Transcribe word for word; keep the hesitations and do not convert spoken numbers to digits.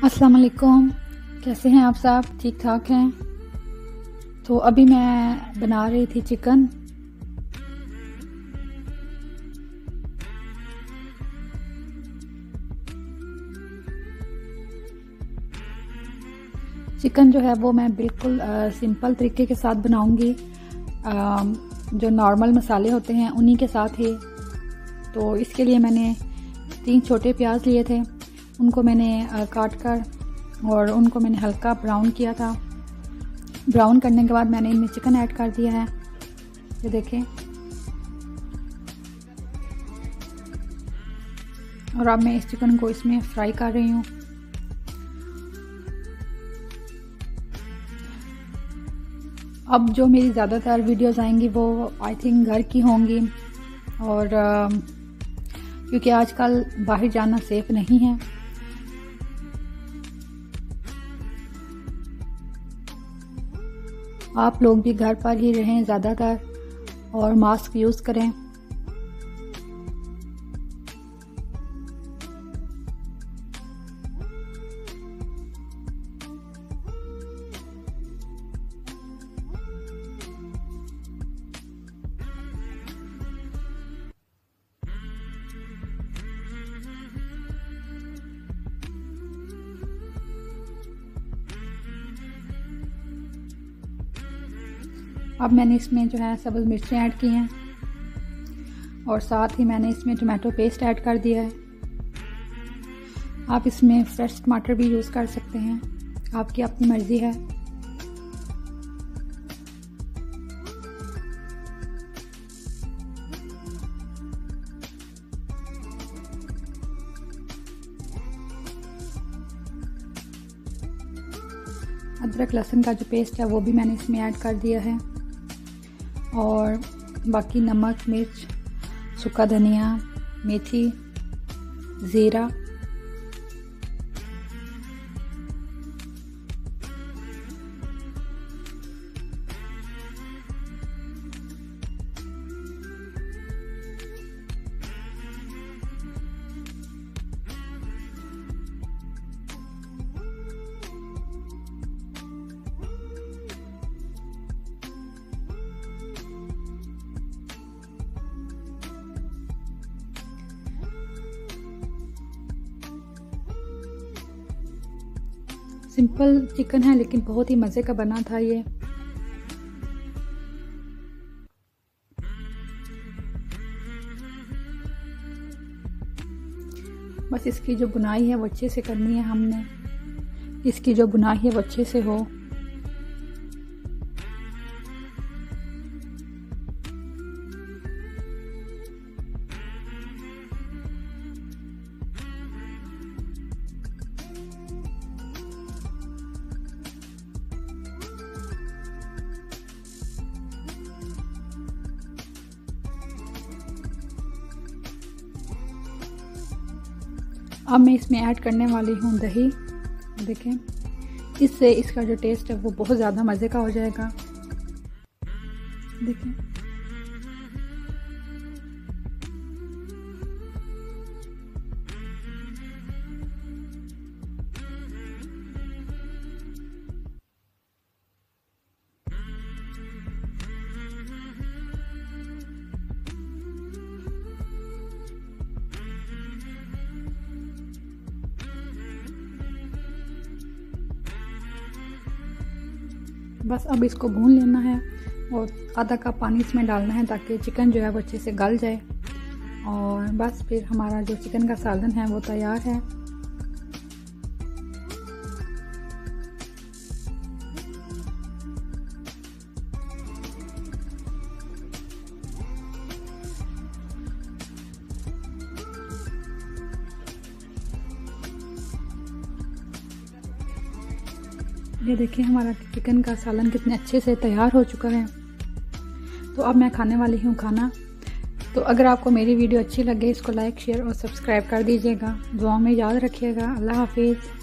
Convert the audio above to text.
अस्सलाम वालेकुम, कैसे हैं आप सब? ठीक ठाक हैं? तो अभी मैं बना रही थी चिकन। चिकन जो है वो मैं बिल्कुल आ, सिंपल तरीके के साथ बनाऊंगी। आ, जो नॉर्मल मसाले होते हैं उन्हीं के साथ ही। तो इसके लिए मैंने तीन छोटे प्याज लिए थे, उनको मैंने काट कर और उनको मैंने हल्का ब्राउन किया था। ब्राउन करने के बाद मैंने इनमें चिकन ऐड कर दिया है, ये देखें। और अब मैं इस चिकन को इसमें फ्राई कर रही हूँ। अब जो मेरी ज़्यादातर वीडियोस आएंगी वो आई थिंक घर की होंगी, और क्योंकि आजकल बाहर जाना सेफ नहीं है। आप लोग भी घर पर ही रहें ज़्यादातर और मास्क यूज़ करें। अब मैंने इसमें जो है सब्ज़ मिर्चें ऐड की हैं और साथ ही मैंने इसमें टमाटो पेस्ट ऐड कर दिया है। आप इसमें फ्रेश टमाटर भी यूज़ कर सकते हैं, आपकी अपनी मर्ज़ी है। अदरक लहसुन का जो पेस्ट है वो भी मैंने इसमें ऐड कर दिया है, और बाकी नमक, मिर्च, सूखा धनिया, मेथी, ज़ीरा, सिंपल चिकन है लेकिन बहुत ही मज़े का बना था ये। बस इसकी जो बुनाई है वो अच्छे से करनी है हमने, इसकी जो बुनाई है वो अच्छे से हो। अब मैं इसमें ऐड करने वाली हूँ दही। देखें, इससे इसका जो टेस्ट है वो बहुत ज़्यादा मज़े का हो जाएगा। देखें, बस अब इसको भून लेना है और आधा कप पानी इसमें डालना है ताकि चिकन जो है वो अच्छे से गल जाए। और बस फिर हमारा जो चिकन का सालन है वो तैयार है। ये देखिए हमारा चिकन का सालन कितने अच्छे से तैयार हो चुका है। तो अब मैं खाने वाली हूँ खाना। तो अगर आपको मेरी वीडियो अच्छी लगे इसको लाइक, शेयर और सब्सक्राइब कर दीजिएगा। दुआ में याद रखिएगा। अल्लाह हाफिज़।